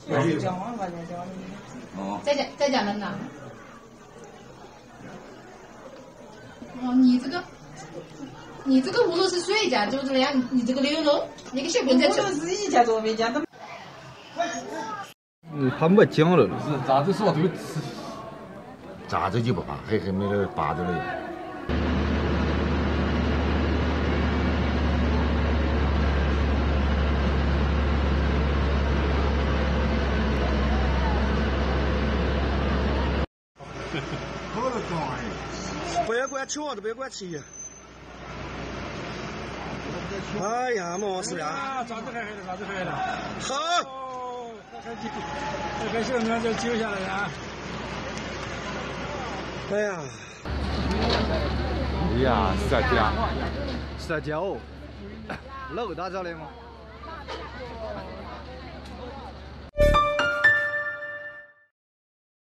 浇完把它浇了。 哦。 再加冷呐。哦，你这个屋头是水加就是那样，你这个牛肉，你给小朋友在吃。 我自己加多没加的。 他没讲了。 是炸子说这个吃，炸子就不怕，还没得拔着嘞。 不要管吃，不要管吃。哎呀，没事呀。 炸子还的，炸子还的。 好。 这小娘就救下来了。 哎呀。 哎呀，是在家。 是在家哦。老大家的吗？